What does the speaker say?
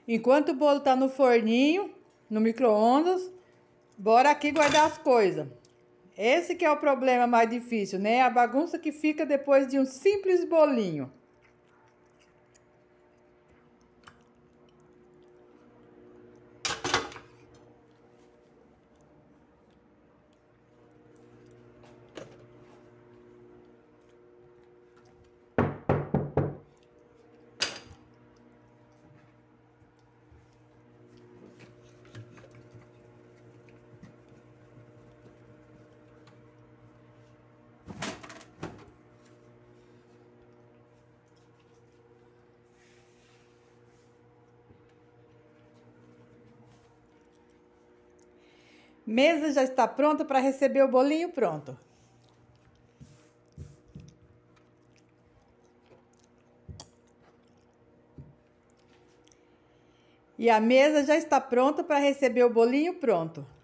Enquanto o bolo tá no forninho, no micro-ondas, bora aqui guardar as coisas. Esse que é o problema mais difícil, né? A bagunça que fica depois de um simples bolinho. Mesa já está pronta para receber o bolinho pronto. E a mesa já está pronta para receber o bolinho pronto.